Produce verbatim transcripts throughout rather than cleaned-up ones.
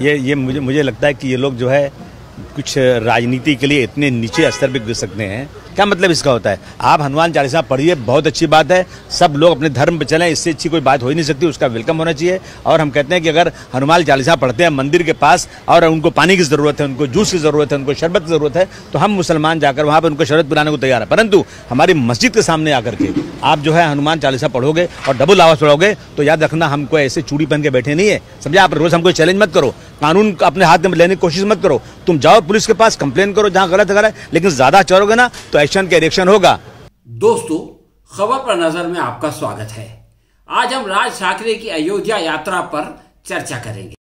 ये ये मुझे मुझे लगता है कि ये लोग जो है कुछ राजनीति के लिए इतने नीचे स्तर पे गिर सकते हैं। क्या मतलब इसका होता है? आप हनुमान चालीसा पढ़िए, बहुत अच्छी बात है, सब लोग अपने धर्म पे चलें, इससे अच्छी कोई बात हो ही नहीं सकती, उसका वेलकम होना चाहिए। और हम कहते हैं कि अगर हनुमान चालीसा पढ़ते हैं मंदिर के पास और उनको पानी की ज़रूरत है, उनको जूस की ज़रूरत है, उनको शरबत की ज़रूरत है, तो हम मुसलमान जाकर वहाँ पर उनको शरबत पिलाने को तैयार है। परंतु हमारी मस्जिद के सामने आकर के आप जो है हनुमान चालीसा पढ़ोगे और डबल आवाज़ पढ़ोगे तो याद रखना हमको ऐसे चूड़ी पहन के बैठे नहीं है, समझा? आप रोज़ हमको चैलेंज मत करो, कानून अपने हाथ में लेने की कोशिश मत करो। तुम जाओ पुलिस के पास कंप्लेन करो जहाँ गलत है, लेकिन ज़्यादा चलोगे ना तो एक्शन का रिएक्शन होगा। दोस्तों, खबर पर नजर में आपका स्वागत है। आज हम राज ठाकरे की अयोध्या यात्रा पर चर्चा करेंगे।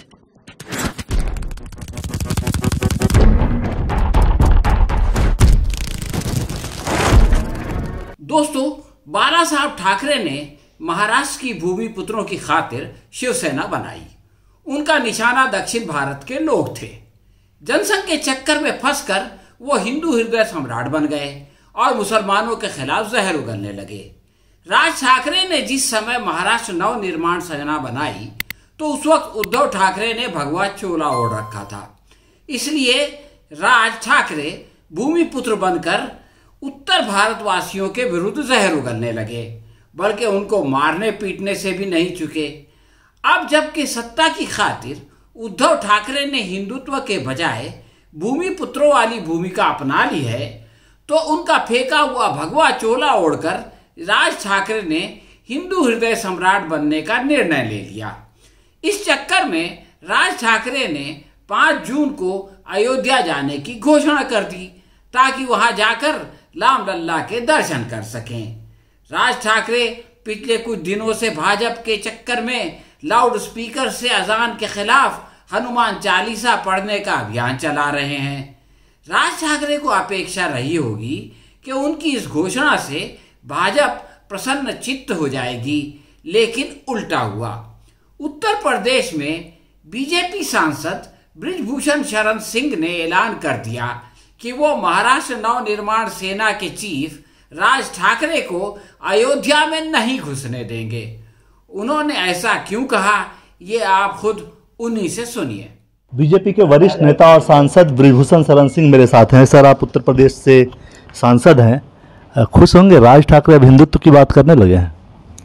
दोस्तों, बाला साहब ठाकरे ने महाराष्ट्र की भूमि पुत्रों की खातिर शिवसेना बनाई। उनका निशाना दक्षिण भारत के लोग थे। जनसंघ के चक्कर में फंसकर वो हिंदू हृदय सम्राट बन गए और मुसलमानों के खिलाफ जहर उगलने लगे। राज ठाकरे ने जिस समय महाराष्ट्र नव निर्माण सेना बनाई तो उस वक्त उद्धव ठाकरे ने भगवा चोला ओढ़ रखा था। इसलिए राज ठाकरे भूमिपुत्र बनकर उत्तर भारतवासियों के विरुद्ध जहर उगलने लगे, बल्कि उनको मारने पीटने से भी नहीं चुके। अब जबकि सत्ता की खातिर उद्धव ठाकरे ने हिंदुत्व के बजाय भूमिपुत्रों वाली भूमिका अपना ली है, तो उनका फेंका हुआ भगवा चोला ओढ़कर राज ठाकरे ने हिंदू हृदय सम्राट बनने का निर्णय ले लिया। इस चक्कर में राज ठाकरे ने पाँच जून को अयोध्या जाने की घोषणा कर दी ताकि वहां जाकर राम लल्ला के दर्शन कर सकें। राज ठाकरे पिछले कुछ दिनों से भाजपा के चक्कर में लाउड स्पीकर से अजान के खिलाफ हनुमान चालीसा पढ़ने का अभियान चला रहे हैं। राज ठाकरे को अपेक्षा रही होगी कि उनकी इस घोषणा से भाजपा प्रसन्न चित्त हो जाएगी, लेकिन उल्टा हुआ। उत्तर प्रदेश में बीजेपी सांसद बृजभूषण शरण सिंह ने ऐलान कर दिया कि वो महाराष्ट्र नवनिर्माण सेना के चीफ राज ठाकरे को अयोध्या में नहीं घुसने देंगे। उन्होंने ऐसा क्यों कहा, ये आप खुद उन्हीं से सुनिए। बीजेपी के वरिष्ठ नेता और सांसद बृजभूषण शरण सिंह मेरे साथ हैं। सर, आप उत्तर प्रदेश से सांसद हैं, खुश होंगे? राज ठाकरे अब हिंदुत्व की बात करने लगे हैं।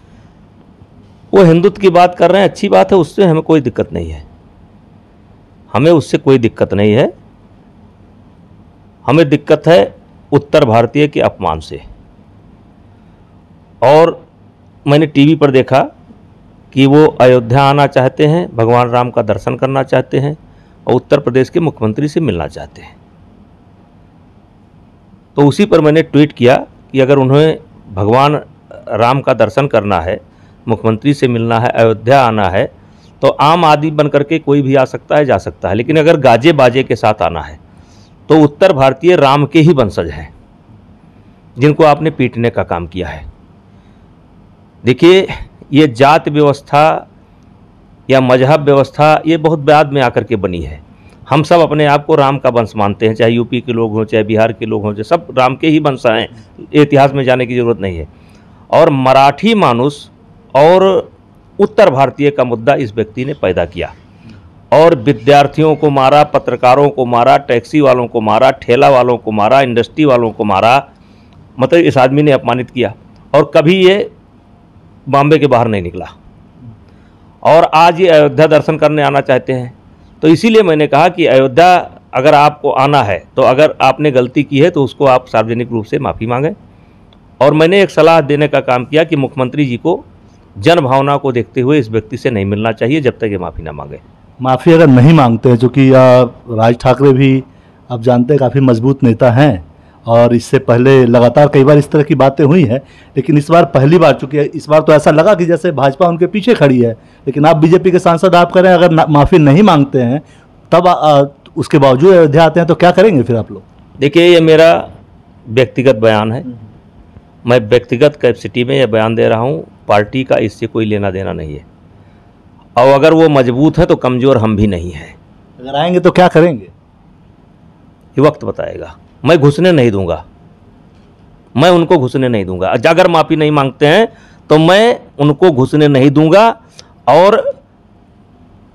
वो हिंदुत्व की बात कर रहे हैं, अच्छी बात है, उससे हमें कोई दिक्कत नहीं है। हमें उससे कोई दिक्कत नहीं है। हमें दिक्कत है उत्तर भारतीय के अपमान से। और मैंने टीवी पर देखा कि वो अयोध्या आना चाहते हैं, भगवान राम का दर्शन करना चाहते हैं और उत्तर प्रदेश के मुख्यमंत्री से मिलना चाहते हैं। तो उसी पर मैंने ट्वीट किया कि अगर उन्हें भगवान राम का दर्शन करना है, मुख्यमंत्री से मिलना है, अयोध्या आना है, तो आम आदमी बन करके कोई भी आ सकता है, जा सकता है, लेकिन अगर गाजे बाजे के साथ आना है तो उत्तर भारतीय राम के ही वंशज हैं जिनको आपने पीटने का काम किया है। देखिए, ये जात व्यवस्था या मजहब व्यवस्था ये बहुत बाद में आकर के बनी है। हम सब अपने आप को राम का वंश मानते हैं, चाहे यूपी के लोग हों, चाहे बिहार के लोग हों, चाहे सब राम के ही वंश हैं। इतिहास में जाने की ज़रूरत नहीं है। और मराठी मानुस और उत्तर भारतीय का मुद्दा इस व्यक्ति ने पैदा किया और विद्यार्थियों को मारा, पत्रकारों को मारा, टैक्सी वालों को मारा, ठेला वालों को मारा, इंडस्ट्री वालों को मारा। मतलब इस आदमी ने अपमानित किया और कभी ये बॉम्बे के बाहर नहीं निकला। और आज ये अयोध्या दर्शन करने आना चाहते हैं। तो इसीलिए मैंने कहा कि अयोध्या अगर आपको आना है तो अगर आपने गलती की है तो उसको आप सार्वजनिक रूप से माफ़ी मांगें। और मैंने एक सलाह देने का काम किया कि मुख्यमंत्री जी को जन भावना को देखते हुए इस व्यक्ति से नहीं मिलना चाहिए जब तक ये माफ़ी ना मांगे। माफ़ी अगर नहीं मांगते हैं, चूँकि राज ठाकरे भी आप जानते हैं काफ़ी मजबूत नेता हैं और इससे पहले लगातार कई बार इस तरह की बातें हुई हैं, लेकिन इस बार पहली बार, चूँकि इस बार तो ऐसा लगा कि जैसे भाजपा उनके पीछे खड़ी है, लेकिन आप बीजेपी के सांसद आप करें, अगर माफ़ी नहीं मांगते हैं तब आ, उसके बावजूद अयोध्या आते हैं तो क्या करेंगे फिर आप लोग? देखिए, ये मेरा व्यक्तिगत बयान है। मैं व्यक्तिगत कैपेसिटी में यह बयान दे रहा हूँ, पार्टी का इससे कोई लेना देना नहीं है। और अगर वो मजबूत है तो कमज़ोर हम भी नहीं हैं। अगर आएंगे तो क्या करेंगे ये वक्त बताएगा। मैं घुसने नहीं दूंगा, मैं उनको घुसने नहीं दूंगा। अगर माफ़ी नहीं मांगते हैं तो मैं उनको घुसने नहीं दूंगा और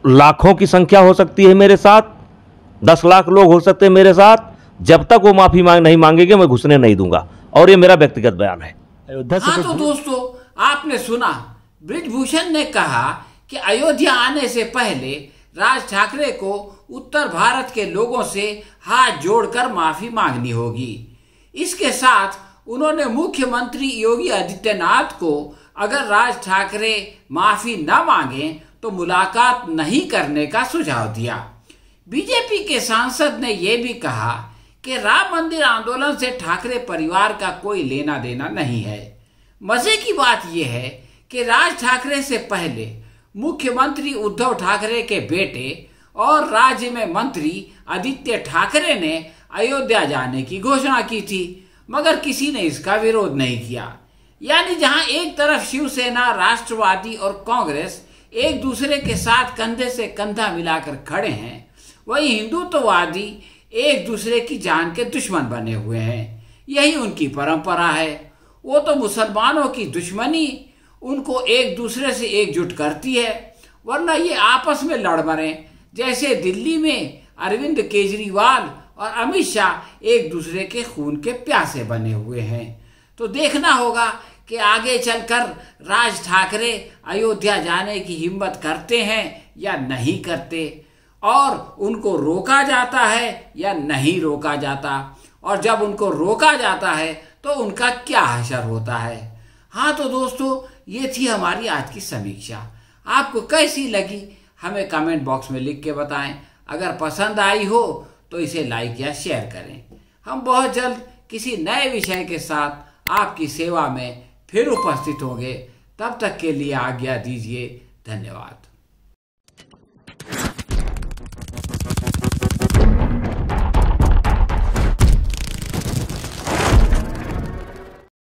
लाखों की संख्या हो सकती है मेरे साथ, दस लाख लोग हो सकते हैं मेरे साथ, जब तक वो माफी मांग नहीं मांगेंगे मैं घुसने नहीं दूंगा। और ये मेरा व्यक्तिगत बयान है। अयोध्या से हाँ कुछ तो दोस्तों, आपने सुना बृजभूषण ने कहा कि अयोध्या आने से पहले राज ठाकरे को उत्तर भारत के लोगों से हाथ जोड़कर माफी मांगनी होगी। इसके साथ उन्होंने मुख्यमंत्री योगी आदित्यनाथ को अगर राज ठाकरे माफी न मांगे तो मुलाकात नहीं करने का सुझाव दिया। बीजेपी के सांसद ने यह भी कहा कि राम मंदिर आंदोलन से ठाकरे परिवार का कोई लेना देना नहीं है। मजे की बात यह है कि राज ठाकरे से पहले मुख्यमंत्री उद्धव ठाकरे के बेटे और राज्य में मंत्री आदित्य ठाकरे ने अयोध्या जाने की घोषणा की थी, मगर किसी ने इसका विरोध नहीं किया। यानी जहां एक तरफ शिवसेना, राष्ट्रवादी और कांग्रेस एक दूसरे के साथ कंधे से कंधा मिलाकर खड़े हैं, वहीं हिंदुत्ववादी एक दूसरे की जान के दुश्मन बने हुए हैं। यही उनकी परंपरा है। वो तो मुसलमानों की दुश्मनी उनको एक दूसरे से एकजुट करती है, वरना ये आपस में लड़ मरे। जैसे दिल्ली में अरविंद केजरीवाल और अमित शाह एक दूसरे के खून के प्यासे बने हुए हैं। तो देखना होगा कि आगे चलकर राज ठाकरे अयोध्या जाने की हिम्मत करते हैं या नहीं करते, और उनको रोका जाता है या नहीं रोका जाता, और जब उनको रोका जाता है तो उनका क्या हशर होता है। हाँ तो दोस्तों, ये थी हमारी आज की समीक्षा। आपको कैसी लगी हमें कमेंट बॉक्स में लिख के बताएं। अगर पसंद आई हो तो इसे लाइक या शेयर करें। हम बहुत जल्द किसी नए विषय के साथ आपकी सेवा में फिर उपस्थित होंगे। तब तक के लिए आज्ञा दीजिए। धन्यवाद।